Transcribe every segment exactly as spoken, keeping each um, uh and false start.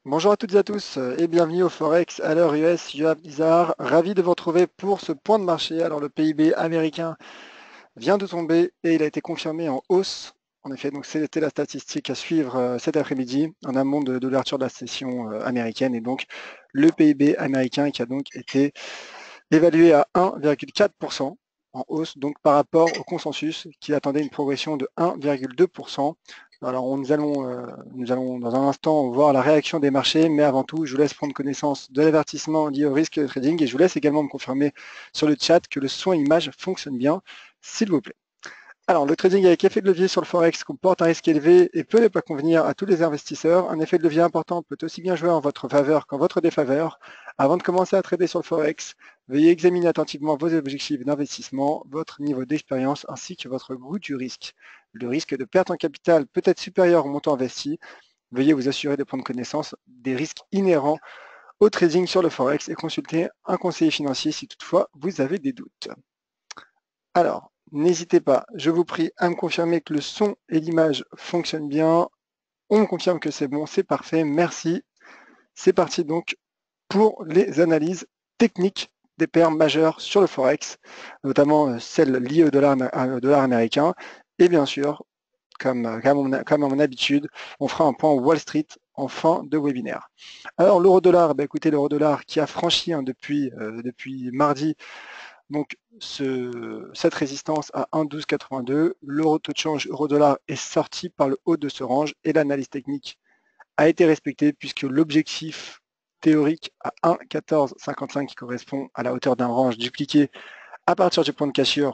Bonjour à toutes et à tous euh, et bienvenue au Forex à l'heure U S, Yoav Nizar, ravi de vous retrouver pour ce point de marché. Alors le P I B américain vient de tomber et il a été confirmé en hausse. En effet, donc c'était la statistique à suivre euh, cet après-midi en amont de, de l'ouverture de la session euh, américaine et donc le P I B américain qui a donc été évalué à un virgule quatre pour cent en hausse, donc par rapport au consensus qui attendait une progression de un virgule deux pour cent. Alors on- nous allons, euh, nous allons dans un instant voir la réaction des marchés, mais avant tout, je vous laisse prendre connaissance de l'avertissement lié au risque de trading et je vous laisse également me confirmer sur le chat que le son et image fonctionnent bien, s'il vous plaît. Alors, le trading avec effet de levier sur le Forex comporte un risque élevé et peut ne pas convenir à tous les investisseurs. Un effet de levier important peut aussi bien jouer en votre faveur qu'en votre défaveur. Avant de commencer à trader sur le Forex, veuillez examiner attentivement vos objectifs d'investissement, votre niveau d'expérience ainsi que votre goût du risque. Le risque de perte en capital peut être supérieur au montant investi. Veuillez vous assurer de prendre connaissance des risques inhérents au trading sur le Forex et consulter un conseiller financier si toutefois vous avez des doutes. Alors, n'hésitez pas, je vous prie à me confirmer que le son et l'image fonctionnent bien. On me confirme que c'est bon, c'est parfait, merci. C'est parti donc pour les analyses techniques des paires majeures sur le Forex, notamment euh, celles liées au dollar, au dollar américain. Et bien sûr, comme, comme, comme à mon habitude, on fera un point Wall Street en fin de webinaire. Alors l'euro-dollar, bah, écoutez, l'euro-dollar qui a franchi hein, depuis, euh, depuis mardi donc ce, cette résistance à un virgule douze quatre-vingt-deux, l'euro taux de change euro-dollar est sorti par le haut de ce range et l'analyse technique a été respectée puisque l'objectif théorique à un virgule quatorze cinquante-cinq qui correspond à la hauteur d'un range dupliqué à partir du point de cassure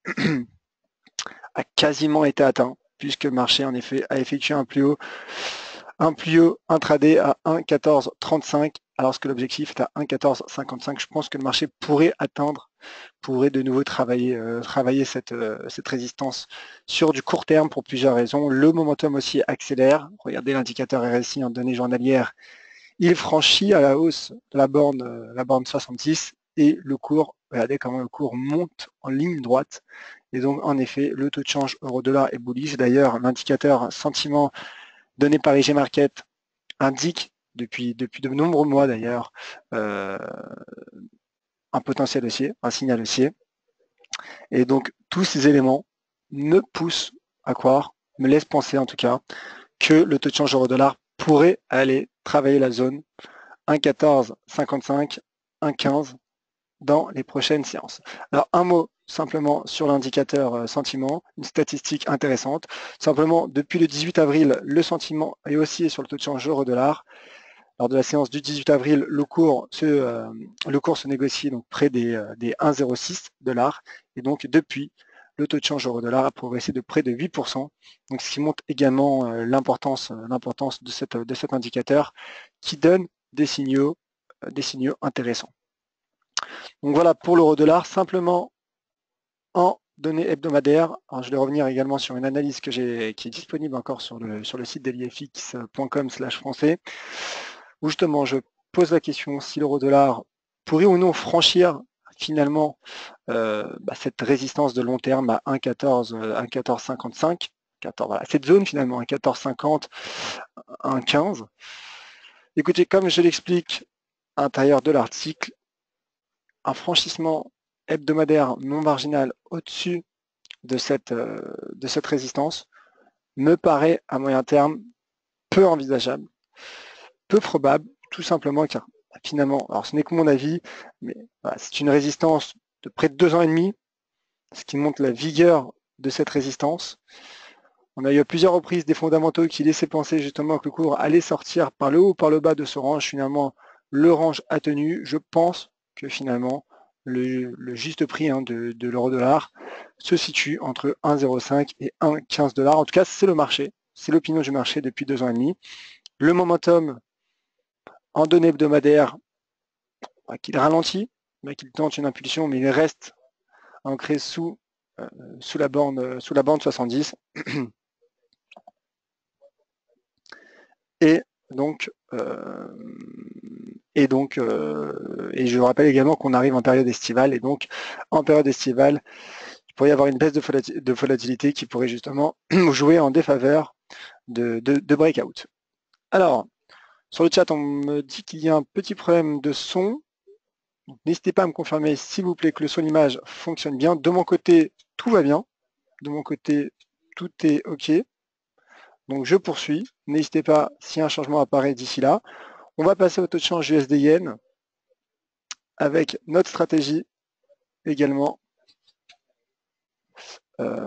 a quasiment été atteint puisque le marché en effet a effectué un plus haut, un plus haut intraday à un virgule quatorze trente-cinq alors que l'objectif est à un virgule quatorze cinquante-cinq. Je pense que le marché pourrait atteindre pourrait de nouveau travailler, euh, travailler cette, euh, cette résistance sur du court terme pour plusieurs raisons. Le momentum aussi accélère. Regardez l'indicateur R S I en données journalières. Il franchit à la hausse la borne, euh, la borne soixante-dix et le cours, regardez comment le cours monte en ligne droite. Et donc, en effet, le taux de change euro-dollar est bullish. D'ailleurs, l'indicateur sentiment donné par I G Market indique depuis, depuis de nombreux mois d'ailleurs euh, un potentiel haussier, un signal haussier. Et donc, tous ces éléments me poussent à croire, me laissent penser en tout cas, que le taux de change euro-dollar pourrait aller travailler la zone un virgule quatorze cinquante-cinq, un virgule quinze dans les prochaines séances. Alors, un mot simplement sur l'indicateur sentiment, une statistique intéressante. Simplement, depuis le dix-huit avril, le sentiment est haussier sur le taux de change euro-dollar. Lors de la séance du dix-huit avril, le cours se, euh, le cours se négocie donc près des, euh, des un virgule zéro six dollars. Et donc, depuis, le taux de change euro-dollar a progressé de près de huit pour cent. Donc, ce qui montre également euh, l'importance, l'importance de, cette, de cet indicateur qui donne des signaux, euh, des signaux intéressants. Donc voilà pour l'euro-dollar. Simplement en données hebdomadaires. Alors, je vais revenir également sur une analyse que j'ai, qui est disponible encore sur le, sur le site dailyfx point com slash français. Où justement je pose la question si l'euro-dollar pourrait ou non franchir finalement euh, bah, cette résistance de long terme à un virgule quatorze cinquante-cinq, voilà, cette zone finalement un virgule quatorze cinquante, un virgule quinze. Écoutez, comme je l'explique à l'intérieur de l'article, un franchissement hebdomadaire non marginal au-dessus de cette, euh, de cette résistance me paraît à moyen terme peu envisageable, peu probable, tout simplement car finalement, alors ce n'est que mon avis, mais voilà, c'est une résistance de près de deux ans et demi, ce qui montre la vigueur de cette résistance. On a eu à plusieurs reprises des fondamentaux qui laissaient penser justement que le cours allait sortir par le haut ou par le bas de ce range. Finalement, le range a tenu. Je pense que finalement, le, le juste prix hein, de, de l'euro-dollar se situe entre un virgule zéro cinq et un virgule quinze dollars. En tout cas, c'est le marché, c'est l'opinion du marché depuis deux ans et demi. Le momentum en données hebdomadaires, bah, qu'il ralentit, bah, qu'il tente une impulsion, mais il reste ancré sous, euh, sous, la, borne, sous la bande soixante-dix. Et donc, euh, et donc, euh, et je rappelle également qu'on arrive en période estivale, et donc en période estivale, il pourrait y avoir une baisse de volatilité qui pourrait justement jouer en défaveur de, de, de breakout. Alors, Sur le chat, on me dit qu'il y a un petit problème de son. N'hésitez pas à me confirmer, s'il vous plaît, que le son image fonctionne bien. De mon côté, tout va bien. De mon côté, tout est OK. Donc, je poursuis. N'hésitez pas, si un changement apparaît d'ici là. On va passer au taux de change U S D Yen avec notre stratégie également. Euh,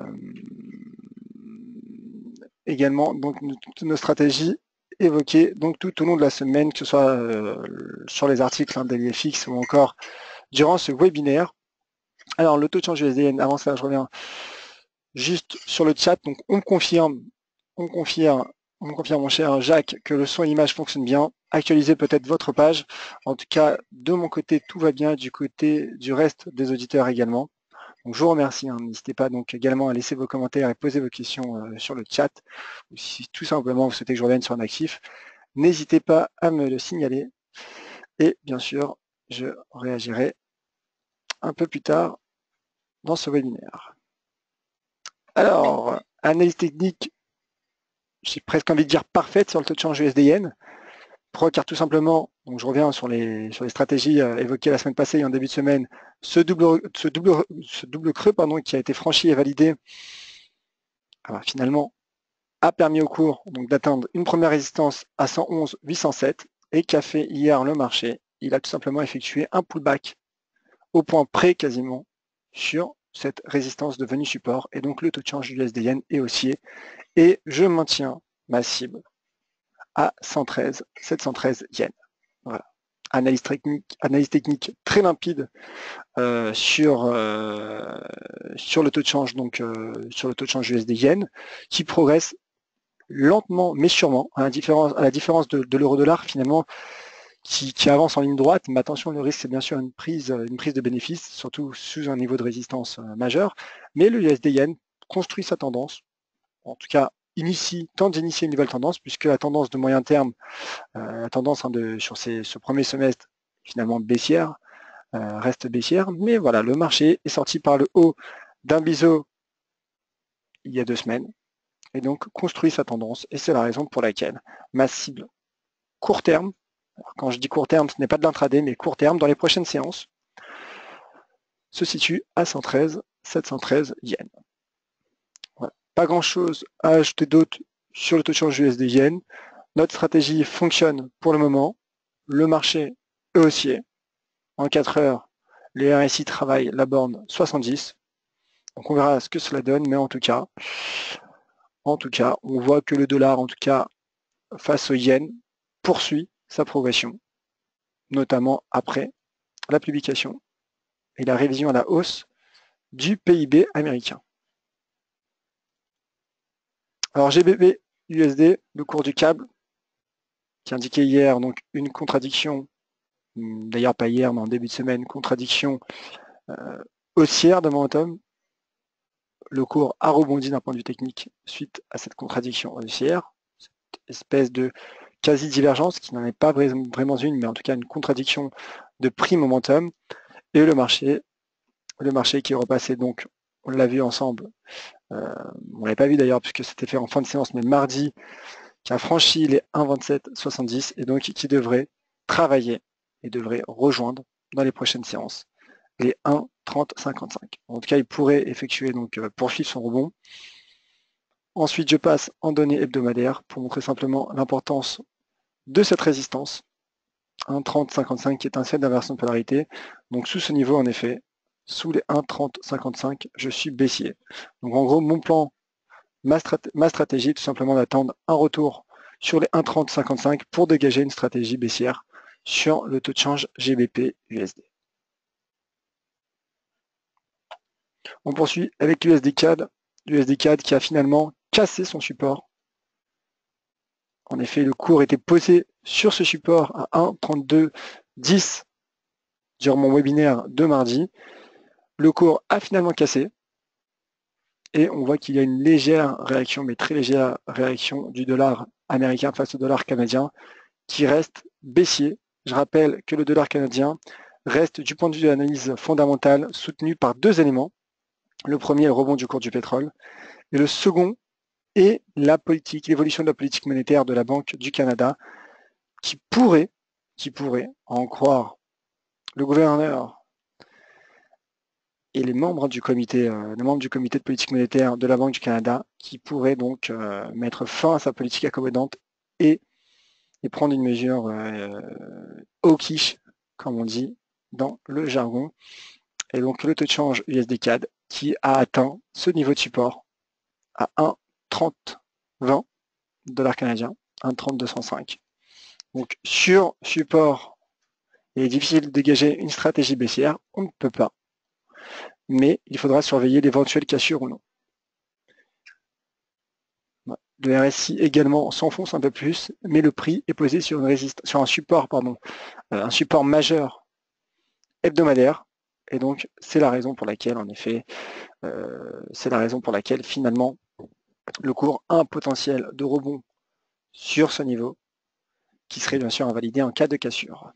également, donc, toutes nos stratégies évoquées donc, tout au long de la semaine, que ce soit euh, sur les articles hein, Daily F X ou encore durant ce webinaire. Alors, le taux de change U S D Yen, avant ça, je reviens juste sur le chat. Donc, on confirme, on confirme, on confirme, mon cher Jacques, que le son et l'image fonctionnent bien. Actualisez peut-être votre page. En tout cas, de mon côté, tout va bien. Du côté du reste des auditeurs également. Donc, je vous remercie. Hein. N'hésitez pas donc également à laisser vos commentaires et poser vos questions euh, sur le chat. Ou si tout simplement vous souhaitez que je revienne sur un actif, n'hésitez pas à me le signaler. Et bien sûr, je réagirai un peu plus tard dans ce webinaire. Alors, analyse technique, j'ai presque envie de dire parfaite sur le taux de change U S D Yen. Pourquoi? Car tout simplement, donc je reviens sur les, sur les stratégies euh, évoquées la semaine passée et en début de semaine, ce double, ce double, ce double creux pardon, qui a été franchi et validé, alors, finalement, a permis au cours donc d'atteindre une première résistance à cent onze virgule huit cent sept et qu'a fait hier le marché. Il a tout simplement effectué un pullback au point près quasiment sur cette résistance devenue support et donc le taux de change U S D Yen est haussier et je maintiens ma cible à cent treize, sept cent treize yens. Voilà. Analyse technique, analyse technique très limpide euh, sur, euh, sur le taux de change, donc euh, sur le taux de change U S D Yen, qui progresse lentement mais sûrement, à la différence, à la différence de, de l'euro-dollar finalement, qui, qui avance en ligne droite. Mais attention, le risque c'est bien sûr une prise, une prise de bénéfice, surtout sous un niveau de résistance euh, majeur. Mais le U S D Yen construit sa tendance, en tout cas initie, tente d'initier une nouvelle tendance, puisque la tendance de moyen terme, euh, la tendance hein, de, sur ces, ce premier semestre, finalement baissière, euh, reste baissière. Mais voilà, le marché est sorti par le haut d'un biseau il y a deux semaines, et donc construit sa tendance, et c'est la raison pour laquelle ma cible court terme, alors quand je dis court terme, ce n'est pas de l'intraday, mais court terme, dans les prochaines séances, se situe à cent treize, sept cent treize yens. Voilà. Pas grand-chose à ajouter d'autre sur le taux de change U S D Yen. Notre stratégie fonctionne pour le moment. Le marché est haussier. En quatre heures, les R S I travaillent la borne soixante-dix. Donc on verra ce que cela donne, mais en tout cas, en tout cas, on voit que le dollar, en tout cas, face au yen, poursuit sa progression, notamment après la publication et la révision à la hausse du P I B américain. Alors G B P U S D, le cours du câble, qui indiquait hier donc une contradiction, d'ailleurs pas hier, mais en début de semaine, contradiction euh, haussière de momentum. Le cours a rebondi d'un point de vue technique suite à cette contradiction haussière, cette espèce de quasi-divergence qui n'en est pas vraiment une, mais en tout cas une contradiction de prix momentum. Et le marché, le marché qui est repassé, donc on l'a vu ensemble, euh, on ne l'avait pas vu d'ailleurs puisque c'était fait en fin de séance, mais mardi, qui a franchi les un virgule vingt-sept soixante-dix et donc qui devrait travailler et devrait rejoindre dans les prochaines séances les un virgule trente cinquante-cinq. En tout cas, il pourrait effectuer, donc poursuivre son rebond. Ensuite, je passe en données hebdomadaires pour montrer simplement l'importance de cette résistance. un virgule trente cinquante-cinq qui est un seuil d'inversion de polarité. Donc sous ce niveau, en effet, sous les un virgule trente cinquante-cinq, je suis baissier. Donc en gros, mon plan, ma, strat ma stratégie, tout simplement d'attendre un retour sur les un virgule trente cinquante-cinq pour dégager une stratégie baissière sur le taux de change G B P U S D. On poursuit avec l'U S D C A D, l'U S D C A D qui a finalement cassé son support. En effet, le cours était posé sur ce support à un virgule trente-deux dix durant mon webinaire de mardi. Le cours a finalement cassé et on voit qu'il y a une légère réaction, mais très légère réaction du dollar américain face au dollar canadien qui reste baissier. Je rappelle que le dollar canadien reste du point de vue de l'analyse fondamentale soutenu par deux éléments. Le premier est le rebond du cours du pétrole et le second est la politique, l'évolution de la politique monétaire de la Banque du Canada qui pourrait, qui pourrait, en croire le gouverneur et les membres du comité, euh, les membres du comité de politique monétaire de la Banque du Canada, qui pourraient donc euh, mettre fin à sa politique accommodante et, et prendre une mesure euh, hawkish, comme on dit dans le jargon. Et donc le taux de change U S D C A D qui a atteint ce niveau de support à un virgule trente vingt dollars canadiens, un virgule trente deux cent cinq. Donc sur support, il est difficile de dégager une stratégie baissière, on ne peut pas, mais il faudra surveiller l'éventuelle cassure ou non. Le R S I également s'enfonce un peu plus, mais le prix est posé sur, une résistance, sur un support, pardon, un support majeur hebdomadaire, et donc c'est la raison pour laquelle, en effet, euh, c'est la raison pour laquelle finalement le cours a un potentiel de rebond sur ce niveau, qui serait bien sûr invalidé en cas de cassure.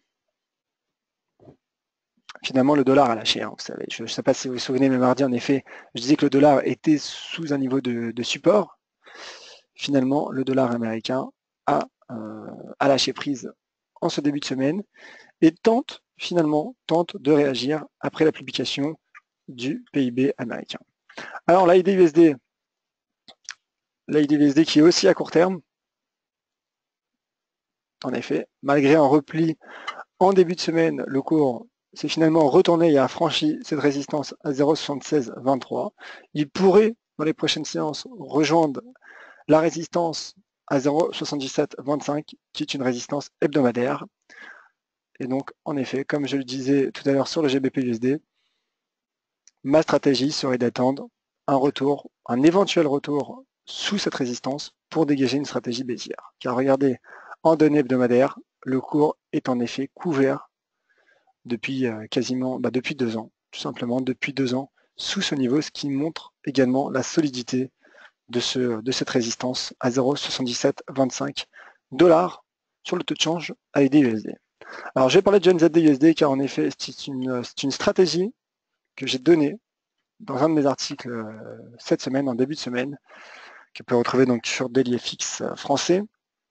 Finalement, le dollar a lâché, hein, vous savez. Je ne sais pas si vous vous souvenez, mais mardi, en effet, je disais que le dollar était sous un niveau de, de support. Finalement, le dollar américain a, euh, a lâché prise en ce début de semaine et tente, finalement, tente de réagir après la publication du P I B américain. Alors, l'A I D U S D, l'A I D U S D qui est aussi à court terme, en effet, malgré un repli en début de semaine, le cours s'est finalement retourné et a franchi cette résistance à zéro virgule soixante-seize vingt-trois. Il pourrait, dans les prochaines séances, rejoindre la résistance à zéro virgule soixante-dix-sept vingt-cinq, qui est une résistance hebdomadaire. Et donc, en effet, comme je le disais tout à l'heure sur le G B P U S D, ma stratégie serait d'attendre un retour, un éventuel retour sous cette résistance pour dégager une stratégie baissière. Car regardez, en données hebdomadaires, le cours est en effet couvert depuis euh, quasiment, bah depuis deux ans, tout simplement depuis deux ans, sous ce niveau, ce qui montre également la solidité de, ce, de cette résistance à zéro virgule soixante-dix-sept vingt-cinq dollars sur le taux de change A U D U S D. Alors je vais parler de N Z D U S D car en effet c'est une, c'est une stratégie que j'ai donnée dans un de mes articles euh, cette semaine, en début de semaine, que vous pouvez retrouver donc sur DailyFX euh, français.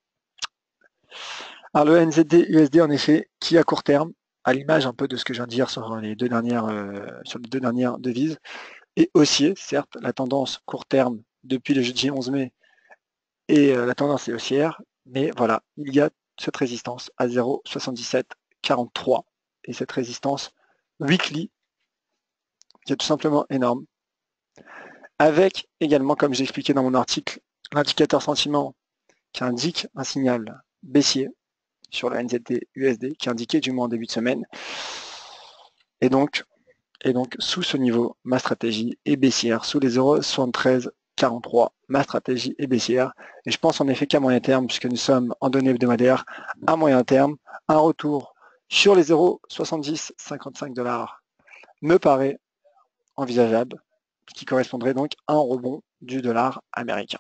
Alors le N Z D U S D en effet qui à court terme, à l'image un peu de ce que je viens de dire sur les deux dernières, euh, sur les deux dernières devises, est haussier, certes, la tendance court terme depuis le jeudi onze mai et euh, la tendance est haussière, mais voilà, il y a cette résistance à zéro virgule soixante-dix-sept quarante-trois et cette résistance weekly qui est tout simplement énorme, avec également, comme j'ai expliqué dans mon article, l'indicateur sentiment qui indique un signal baissier sur le N Z D U S D, qui indiquait du moins en début de semaine. Et donc, et donc sous ce niveau, ma stratégie est baissière, sous les zéro virgule soixante-treize quarante-trois, ma stratégie est baissière. Et je pense en effet qu'à moyen terme, puisque nous sommes en données hebdomadaires, à moyen terme, un retour sur les zéro virgule soixante-dix cinquante-cinq dollars me paraît envisageable, qui correspondrait donc à un rebond du dollar américain.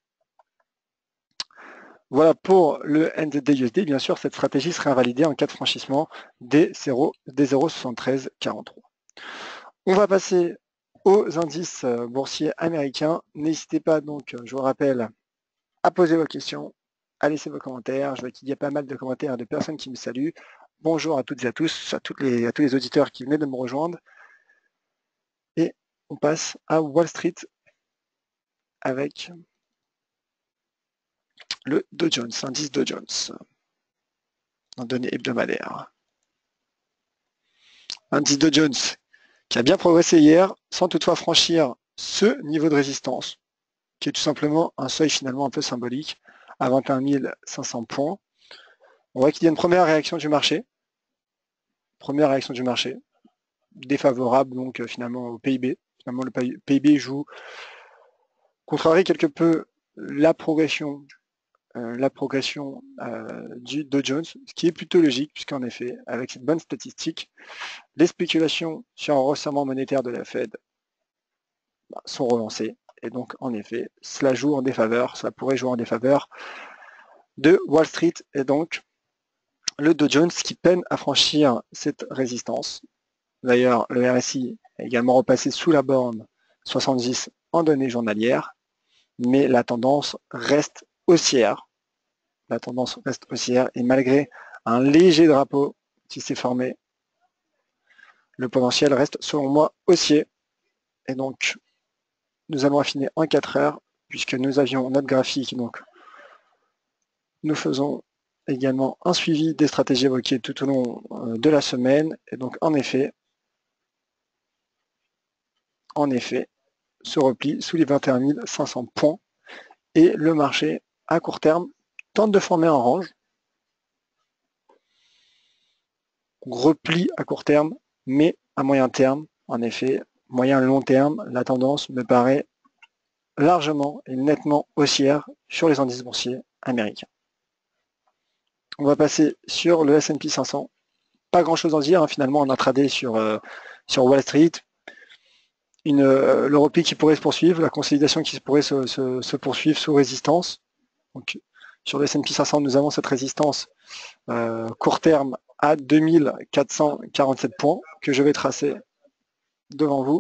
Voilà pour le N Z D U S D. Bien sûr, cette stratégie serait invalidée en cas de franchissement des zéro virgule soixante-treize quarante-trois. On va passer aux indices boursiers américains. N'hésitez pas donc, je vous rappelle, à poser vos questions, à laisser vos commentaires. Je vois qu'il y a pas mal de commentaires et de personnes qui me saluent. Bonjour à toutes et à tous, à, toutes les, à tous les auditeurs qui venaient de me rejoindre. Et on passe à Wall Street avec le Dow Jones, indice Dow Jones, en données hebdomadaires. Indice Dow Jones qui a bien progressé hier, sans toutefois franchir ce niveau de résistance, qui est tout simplement un seuil finalement un peu symbolique, à vingt et un mille cinq cents points. On voit qu'il y a une première réaction du marché, première réaction du marché, défavorable donc finalement au P I B. Finalement le P I B joue, contrarie quelque peu la progression Euh, la progression euh, du Dow Jones, ce qui est plutôt logique, puisqu'en effet, avec cette bonne statistique, les spéculations sur un resserrement monétaire de la Fed bah, sont relancées. Et donc, en effet, cela joue en défaveur, ça pourrait jouer en défaveur de Wall Street, et donc le Dow Jones qui peine à franchir cette résistance. D'ailleurs, le R S I est également repassé sous la borne soixante-dix en données journalières, mais la tendance reste haussière. la tendance reste haussière et malgré un léger drapeau qui s'est formé, le potentiel reste selon moi haussier. Et donc, nous allons affiner en quatre heures puisque nous avions notre graphique. Donc, nous faisons également un suivi des stratégies évoquées tout au long de la semaine. Et donc, en effet, en effet, ce repli sous les vingt et un mille cinq cents points et le marché à court terme tente de former un range. Repli à court terme, mais à moyen terme, en effet, moyen long terme, la tendance me paraît largement et nettement haussière sur les indices boursiers américains. On va passer sur le S and P cinq cents. Pas grand chose à dire, hein, finalement, on a tradé sur, euh, sur Wall Street. Une, euh, le repli qui pourrait se poursuivre, la consolidation qui pourrait se, se, se poursuivre sous résistance. Donc, sur le S and P cinq cents, nous avons cette résistance euh, court terme à deux mille quatre cent quarante-sept points que je vais tracer devant vous.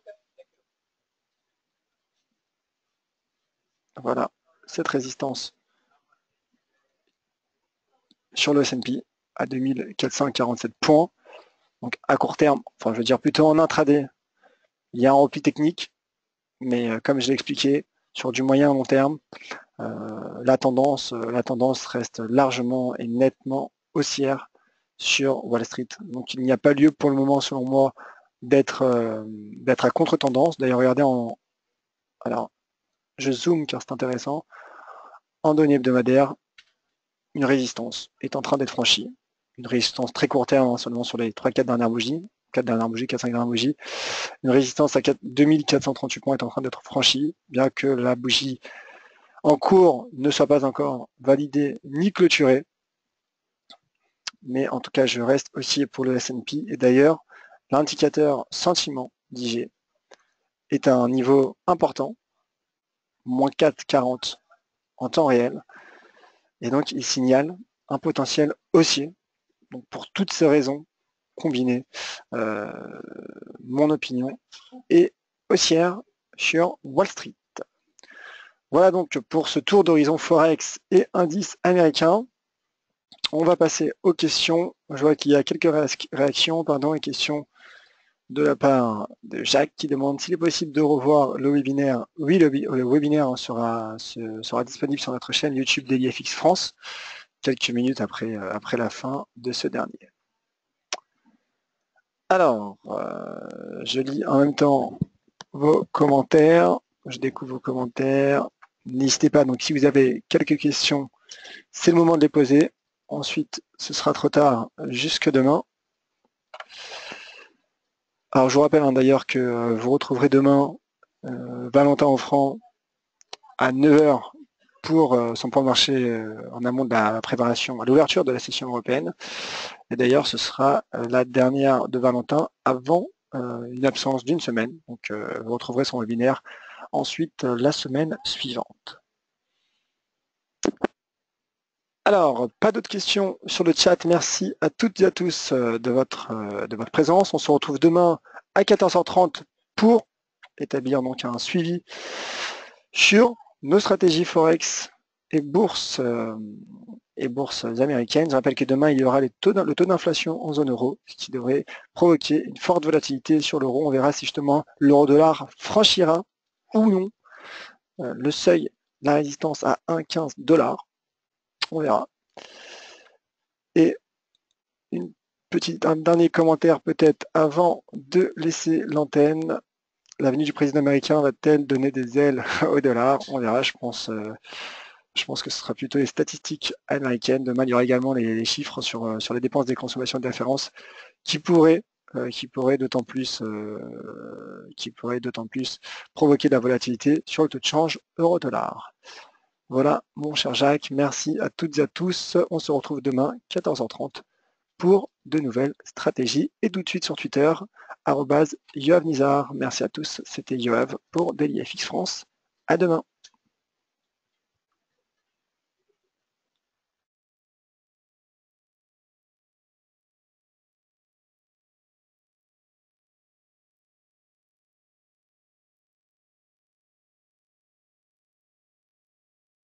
Voilà, cette résistance sur le S and P à deux mille quatre cent quarante-sept points. Donc à court terme, enfin je veux dire plutôt en intraday, il y a un repli technique, mais euh, comme je l'ai expliqué, sur du moyen long terme, euh, la, tendance, euh, la tendance reste largement et nettement haussière sur Wall Street. Donc il n'y a pas lieu pour le moment, selon moi, d'être euh, d'être à contre-tendance. D'ailleurs, regardez en. Alors, je zoome car c'est intéressant. En données hebdomadaires, une résistance est en train d'être franchie. Une résistance très court terme, hein, seulement sur les trois quatre dernières bougies, quatre dernières bougies, quatre cinq dernières bougies. Une résistance à deux mille quatre cent trente-huit points est en train d'être franchie, bien que la bougie en cours ne soit pas encore validée ni clôturée. Mais en tout cas, je reste haussier pour le S and P. Et d'ailleurs, l'indicateur sentiment d'I G est à un niveau important, moins quatre virgule quarante en temps réel. Et donc, il signale un potentiel haussier. Donc, pour toutes ces raisons combinées, euh, mon opinion est haussière sur Wall Street. Voilà donc pour ce tour d'horizon Forex et indices américains. On va passer aux questions. Je vois qu'il y a quelques réactions, pardon, et questions de la part de Jacques qui demande s'il est possible de revoir le webinaire. Oui, le, le webinaire sera, sera disponible sur notre chaîne YouTube DailyFX France, quelques minutes après, après la fin de ce dernier. Alors, euh, je lis en même temps vos commentaires. Je découvre vos commentaires. N'hésitez pas, donc si vous avez quelques questions, c'est le moment de les poser. Ensuite, ce sera trop tard jusque demain. Alors, je vous rappelle hein, d'ailleurs que euh, vous retrouverez demain euh, Valentin Offrand à neuf heures pour euh, son point de marché euh, en amont de la préparation à l'ouverture de la session européenne. Et d'ailleurs, ce sera euh, la dernière de Valentin avant euh, une absence d'une semaine. Donc, euh, vous retrouverez son webinaire ensuite euh, la semaine suivante. Alors, pas d'autres questions sur le chat. Merci à toutes et à tous de votre, de votre présence. On se retrouve demain à quatorze heures trente pour établir donc un suivi sur nos stratégies Forex et bourses, euh, et bourses américaines. Je rappelle que demain, il y aura les taux le taux d'inflation en zone euro, ce qui devrait provoquer une forte volatilité sur l'euro. On verra si justement l'euro-dollar franchira ou non euh, le seuil de la résistance à un virgule quinze dollars. On verra. Et une petite, un dernier commentaire peut-être avant de laisser l'antenne. La venue du président américain va-t-elle donner des ailes au dollar? On verra, je pense, euh, je pense que ce sera plutôt les statistiques américaines. Demain, il y aura également les, les chiffres sur, euh, sur les dépenses des consommations de référence qui pourraient, euh, qui pourraient d'autant plus, euh, qui pourraient d'autant plus provoquer de la volatilité sur le taux de change euro-dollar. Voilà, mon cher Jacques, merci à toutes et à tous. On se retrouve demain, quatorze heures trente, pour de nouvelles stratégies. Et tout de suite sur Twitter, arobase Yoav Nizar. Merci à tous, c'était Yoav pour DailyFX France. À demain.